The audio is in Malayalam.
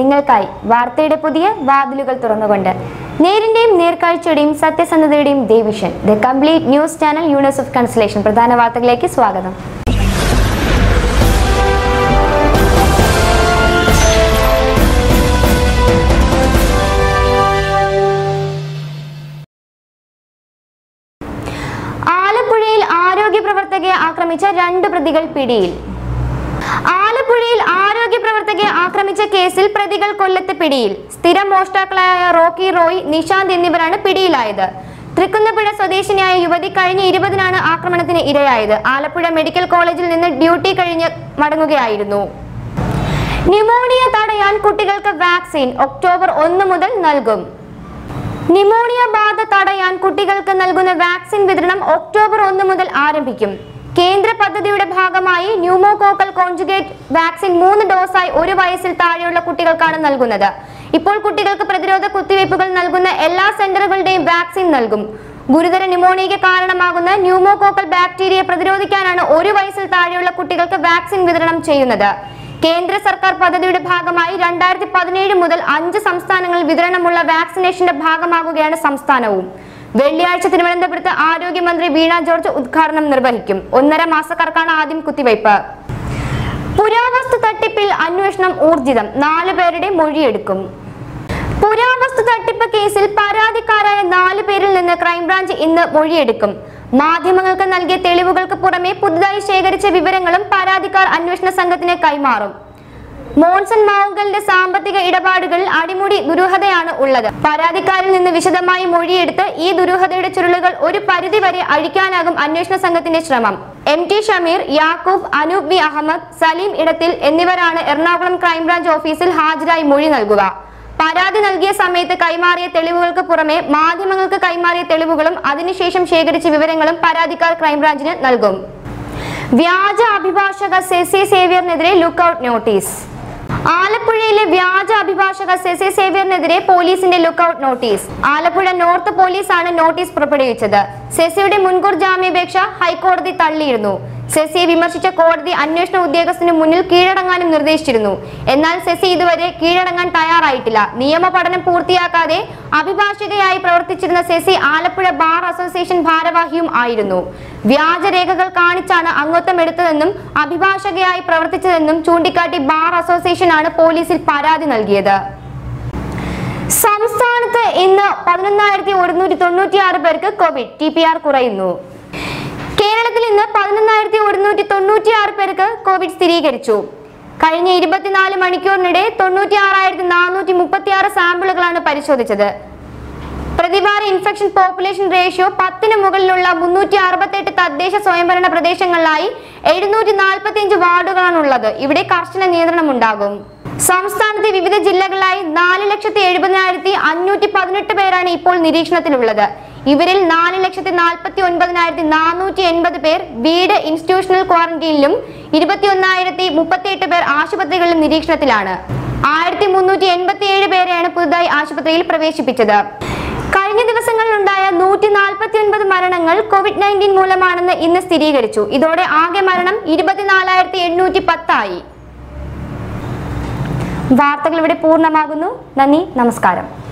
നിങ്ങൾക്കായി വാർത്തയുടെ പുതിയ വാതിലുകൾ തുറന്നുകൊണ്ട് നേരിന്റെയും നേർക്കാഴ്ചയുടെയും സത്യസന്ധതയുടെയും ദേവിഷൻ the complete news channel universe of consolation പ്രധാന വാർത്തകളിലേക്ക് സ്വാഗതം. ആലപ്പുഴയിൽ ആരോഗ്യ പ്രവർത്തകയെ ആക്രമിച്ച 2 പ്രതികൾ പിടിയിൽ. ആലപ്പുഴയിൽ ആരോഗ്യ പ്രവർത്തകയെ ആക്രമിച്ച കേസിൽ പ്രതികൾ കൊല്ലത്ത് പിടിയിൽ. സ്ഥിരം മോഷ്ടാക്കളായ റോക്കി റോയ്, നിശാന്ത് എന്നിവരാണ് പിടിയിലായത്. തൃക്കുന്നപ്പുഴ സ്വദേശിനിയായ യുവതി കഴിഞ്ഞ 20-നാണ് ആക്രമണത്തിന് ഇരയായത്. ആലപ്പുഴ മെഡിക്കൽ കോളേജിൽ നിന്ന് ഡ്യൂട്ടി കഴിഞ്ഞ് മടങ്ങുകയായിരുന്നു. ന്യൂമോണിയ തടയാൻ കുട്ടികൾക്ക് വാക്സിൻ ഒക്ടോബർ 1 മുതൽ നൽകും. ന്യൂമോണിയ ബാധ തടയാൻ കുട്ടികൾക്ക് നൽകുന്ന വാക്സിൻ വിതരണം ഒക്ടോബർ 1 മുതൽ ആരംഭിക്കും. കേന്ദ്ര പദ്ധതിയുടെ ഭാഗമായി ന്യൂമോകോക്കൽ കോൺജുഗേറ്റ് വാക്സിൻ 3 ഡോസായി 1 വയസ്സിൽ താഴെയുള്ള കുട്ടികൾക്കാണ് നൽകുന്നത്. ഇപ്പോൾ കുട്ടികൾക്ക് പ്രതിരോധ കുത്തിവയ്പ്പുകൾ നൽകുന്ന എല്ലാ സെന്ററുകളുടെയും വാക്സിൻ നൽകും. ഗുരുതര ന്യൂമോണിയയ്ക്ക് കാരണമാകുന്ന ന്യൂമോകോക്കൽ ബാക്ടീരിയയെ പ്രതിരോധിക്കാനാണ് 1 വയസ്സിൽ താഴെയുള്ള കുട്ടികൾക്ക് വാക്സിൻ വിതരണം ചെയ്യുന്നത്. കേന്ദ്ര സർക്കാർ പദ്ധതിയുടെ ഭാഗമായി 2017 മുതൽ 5 സംസ്ഥാനങ്ങളിൽ വിതരണമുള്ള വാക്സിനേഷന്റെ ഭാഗമാകുകയാണ് സംസ്ഥാനവും. വെള്ളിയാഴ്ച തിരുവനന്തപുരത്ത് ആരോഗ്യമന്ത്രി വീണ ജോർജ് ഉദ്ഘാടനം നിർവഹിക്കും. 1.5 മാസക്കാർക്കാണ് ആദ്യം കുത്തിവയ്പ്. പുരാവസ്തു തട്ടിപ്പിൽ അന്വേഷണം ഊർജിതം. 4 പേരുടെ മൊഴിയെടുക്കും. പുരാവസ്തു തട്ടിപ്പ് കേസിൽ പരാതിക്കാരായ 4 പേരിൽ നിന്ന് ക്രൈംബ്രാഞ്ച് ഇന്ന് മൊഴിയെടുക്കും. മാധ്യമങ്ങൾക്ക് നൽകിയ തെളിവുകൾക്ക് പുറമെ പുതുതായി ശേഖരിച്ച വിവരങ്ങളും പരാതിക്കാർ അന്വേഷണ സംഘത്തിന് കൈമാറും. മോൺസൺ മാവുങ്കലിന്റെ സാമ്പത്തിക ഇടപാടുകളിൽ അടിമുടി ദുരൂഹതയാണ് ഉള്ളത്. പരാതിക്കാരിൽ നിന്ന് വിശദമായി മൊഴിയെടുത്ത് ഈ ദുരൂഹതയുടെ ചുരുളുകൾ ഒരു പരിധിവരെ അഴിക്കാനാകും അന്വേഷണ സംഘത്തിന്റെ ശ്രമം. MT ഷമീർ, യാക്കൂബ്, അനൂപ് വി അഹമ്മദ്, സലീം ഇടത്തിൽ എന്നിവരാണ് എറണാകുളം ക്രൈംബ്രാഞ്ച് ഓഫീസിൽ ഹാജരായി മൊഴി നൽകുക. പരാതി നൽകിയ സമയത്ത് കൈമാറിയ തെളിവുകൾക്ക് പുറമെ മാധ്യമങ്ങൾക്ക് കൈമാറിയ തെളിവുകളും അതിനുശേഷം ശേഖരിച്ച വിവരങ്ങളും പരാതിക്കാർ ക്രൈംബ്രാഞ്ചിന് നൽകും. വ്യാജ അഭിഭാഷക സെസി സേവ്യറിനെതിരെ ലുക്കൌട്ട് നോട്ടീസ്. ആലപ്പുഴയിലെ വ്യാജ അഭിഭാഷക സെസി സേവ്യറിനെതിരെ പോലീസിന്റെ ലുക്കൌട്ട് നോട്ടീസ്. ആലപ്പുഴ നോർത്ത് പോലീസാണ് നോട്ടീസ് പുറപ്പെടുവിച്ചത്. സെസിയുടെ മുൻകൂർ ജാമ്യാപേക്ഷ ഹൈക്കോടതി തള്ളിയിരുന്നു. സെസിയെ വിമർശിച്ച കോടതി അന്വേഷണ ഉദ്യോഗസ്ഥന് മുന്നിൽ കീഴടങ്ങാനും നിർദ്ദേശിച്ചിരുന്നു. എന്നാൽ സെസി ഇതുവരെ കീഴടങ്ങാൻ തയ്യാറായിട്ടില്ല. നിയമ പഠനം പൂർത്തിയാക്കാതെ അഭിഭാഷകയായി പ്രവർത്തിച്ചിരുന്ന സെസി ആലപ്പുഴ ബാർ അസോസിയേഷൻ ഭാരവാഹിയും ആയിരുന്നു. വ്യാജരേഖകൾ കാണിച്ചാണ് അംഗത്വം എടുത്തതെന്നും അഭിഭാഷകയായി പ്രവർത്തിച്ചതെന്നും ചൂണ്ടിക്കാട്ടി ബാർ അസോസിയേഷനാണ് പോലീസിൽ പരാതി നൽകിയത്. സംസ്ഥാനത്ത് ഇന്ന് 11,196 പേർക്ക് കോവിഡ്. TPR കുറയുന്നു. കേരളത്തിൽ ഇന്ന് 11,196 പേർക്ക് കോവിഡ് സ്ഥിരീകരിച്ചു. കഴിഞ്ഞ 24 മണിക്കൂറിനിടെ 96,436 സാമ്പിളുകളാണ് പരിശോധിച്ചത്. പ്രതിവാര ഇൻഫെക്ഷൻ പോപ്പുലേഷൻ റേഷ്യോ 10-ന് മുകളിലുള്ള 368 തദ്ദേശ സ്വയംഭരണ പ്രദേശങ്ങളിലായി 745 വാർഡുകളാണുള്ളത്. ഇവിടെ കർശന നിയന്ത്രണം ഉണ്ടാകും. സംസ്ഥാനത്തെ വിവിധ ജില്ലകളിലായി 4,70,518 പേരാണ് ഇപ്പോൾ നിരീക്ഷണത്തിലുള്ളത്. ഇവരിൽ 4,49,480 പേർ വീട് ഇൻസ്റ്റിറ്റ്യൂഷണൽ ക്വാറന്റീനിലും 21,038 പേർ ആശുപത്രികളിലും നിരീക്ഷണത്തിലാണ്. 1,387 പേരെയാണ് പുതുതായി ആശുപത്രിയിൽ പ്രവേശിപ്പിച്ചത്. കഴിഞ്ഞ ദിവസങ്ങളിലുണ്ടായ 149 മരണങ്ങൾ COVID-19 മൂലമാണെന്ന് ഇന്ന് സ്ഥിരീകരിച്ചു. ഇതോടെ ആകെ മരണം 24,810 ആയി. വാർത്തകൾ ഇവിടെ പൂർണ്ണമാകുന്നു. നന്ദി, നമസ്കാരം.